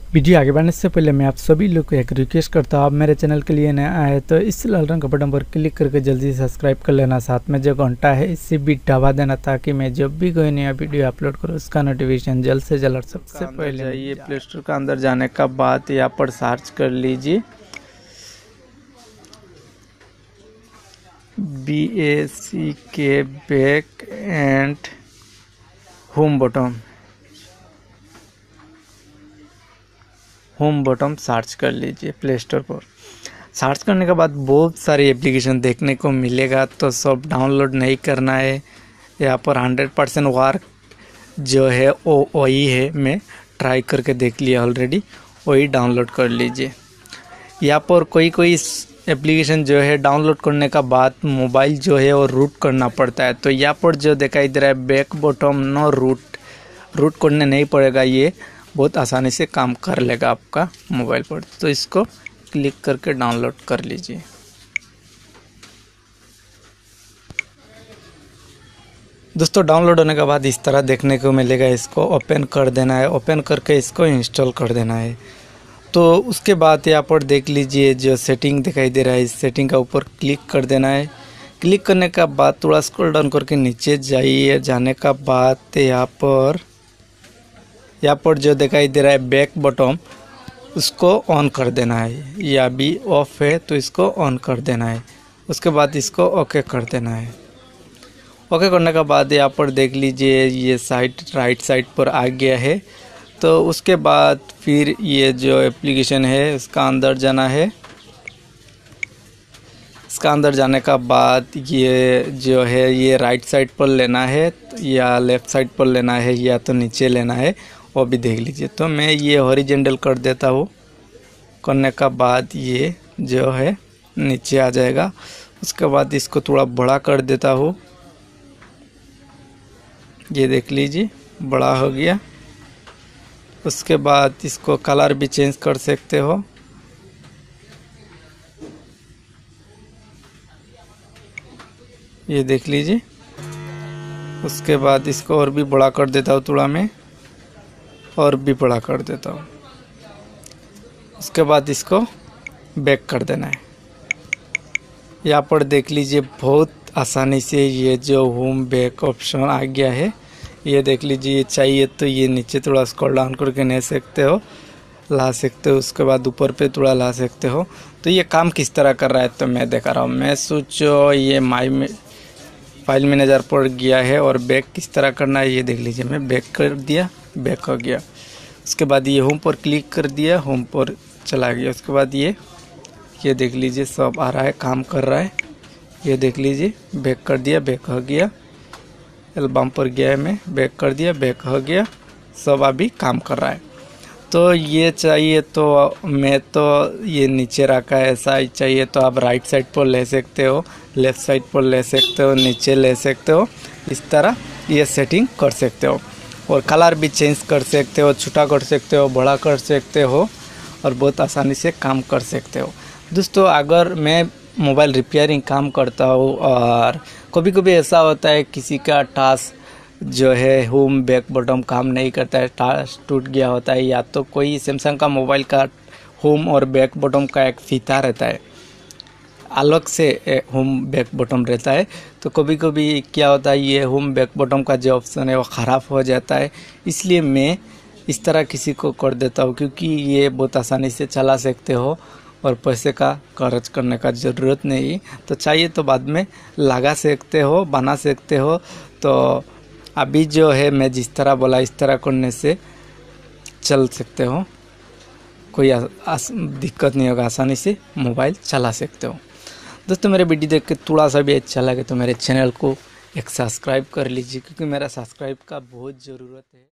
Video आगे बढ़ने से पहले मैं आप सभी लोग को एक रिक्वेस्ट करता हूँ, आप मेरे चैनल के लिए नए आए तो इस लाल रंग का बटन पर क्लिक करके जल्दी सब्सक्राइब कर लेना। साथ में जो घंटा है इसे भी दबा देना ताकि मैं जब भी कोई नया वीडियो अपलोड करूँ उसका नोटिफिकेशन जल्द से जल्द सबसे पहले जाइए। प्ले स्टोर का अंदर जाने का बाद यहाँ पर सर्च कर लीजिए BACK back end home button search कर लीजिए। प्ले स्टोर पर सर्च करने के बाद बहुत सारी एप्लीकेशन देखने को मिलेगा, तो सब डाउनलोड नहीं करना है। यहाँ पर 100% वर्क जो है वो वही है, मैं ट्राई करके देख लिया ऑलरेडी, वही डाउनलोड कर लीजिए। यहाँ पर कोई एप्लीकेशन जो है डाउनलोड करने का बाद मोबाइल जो है वो रूट करना पड़ता है, तो यहाँ पर जो दिखाई दे रहा है बैक बटन नो रूट करने नहीं पड़ेगा, ये बहुत आसानी से काम कर लेगा आपका मोबाइल पर। तो इसको क्लिक करके डाउनलोड कर लीजिए। दोस्तों डाउनलोड होने के बाद इस तरह देखने को मिलेगा, इसको ओपन कर देना है। ओपन करके इसको इंस्टॉल कर देना है। तो उसके बाद यहाँ पर देख लीजिए जो सेटिंग दिखाई दे रहा है, इस सेटिंग का ऊपर क्लिक कर देना है। क्लिक करने का बाद थोड़ा स्क्रॉल डाउन करके नीचे जाइए। जाने का बाद यहाँ पर जो दिखाई दे रहा है बैक बटन, उसको ऑन कर देना है। या भी ऑफ है तो इसको ऑन कर देना है। उसके बाद इसको ओके कर देना है। ओके करने के बाद यहाँ पर देख लीजिए ये साइड राइट साइड पर आ गया है। तो उसके बाद फिर ये जो एप्लीकेशन है इसका अंदर जाना है। इसका अंदर जाने का बाद ये जो है ये राइट साइड पर लेना है या लेफ़्ट साइड पर लेना है या तो नीचे लेना है, वो भी देख लीजिए। तो मैं ये हॉरिजॉन्टल कर देता हूँ। करने का बाद ये जो है नीचे आ जाएगा। उसके बाद इसको थोड़ा बड़ा कर देता हूँ। ये देख लीजिए बड़ा हो गया। उसके बाद इसको कलर भी चेंज कर सकते हो। ये देख लीजिए। उसके बाद इसको और भी बड़ा कर देता हूँ, थोड़ा मैं और भी बड़ा कर देता हूँ। उसके बाद इसको बैक कर देना है। यहाँ पर देख लीजिए बहुत आसानी से ये जो होम बैक ऑप्शन आ गया है। ये देख लीजिए, चाहिए तो ये नीचे थोड़ा स्क्रॉल डाउन करके ले सकते हो, ला सकते हो। उसके बाद ऊपर पे थोड़ा ला सकते हो। तो ये काम किस तरह कर रहा है तो मैं दिखा रहा हूँ। मैं सोचो ये माई फाइल मैनेजर पर गया है और बैक किस तरह करना है ये देख लीजिए। मैं बैक कर दिया, बैक हो गया। उसके बाद ये होम पर क्लिक कर दिया, होम पर चला गया। उसके बाद ये देख लीजिए सब आ रहा है, काम कर रहा है। ये देख लीजिए बैक कर दिया, बैक हो गया। एल्बम पर गया है, मैं बैक कर दिया, बैक हो गया। सब अभी काम कर रहा है। तो ये चाहिए तो मैं तो ये नीचे रखा है, ऐसा ही चाहिए तो आप राइट साइड पर ले सकते हो, लेफ़्ट साइड पर ले सकते हो, नीचे ले सकते हो। इस तरह ये सेटिंग कर सकते हो और कलर भी चेंज कर सकते हो, छोटा कर सकते हो, बड़ा कर सकते हो और बहुत आसानी से काम कर सकते हो। दोस्तों अगर मैं मोबाइल रिपेयरिंग काम करता हूँ और कभी कभी ऐसा होता है किसी का टास्क जो है होम बैक बटन काम नहीं करता है, टास्क टूट गया होता है, या तो कोई सैमसंग का मोबाइल का होम और बैक बटन का एक फीता रहता है, अलग से होम बैक बटन रहता है। तो कभी कभी क्या होता है ये होम बैक बटन का जो ऑप्शन है वो ख़राब हो जाता है। इसलिए मैं इस तरह किसी को कर देता हूँ, क्योंकि ये बहुत आसानी से चला सकते हो और पैसे का खर्च करने का ज़रूरत नहीं। तो चाहिए तो बाद में लगा सकते हो, बना सकते हो। तो अभी जो है मैं जिस तरह बोला इस तरह करने से चल सकते हो, कोई दिक्कत नहीं होगा, आसानी से मोबाइल चला सकते हो। दोस्तों मेरे वीडियो देख के थोड़ा सा भी अच्छा लगे तो मेरे चैनल को एक सब्सक्राइब कर लीजिए, क्योंकि मेरा सब्सक्राइब का बहुत ज़रूरत है।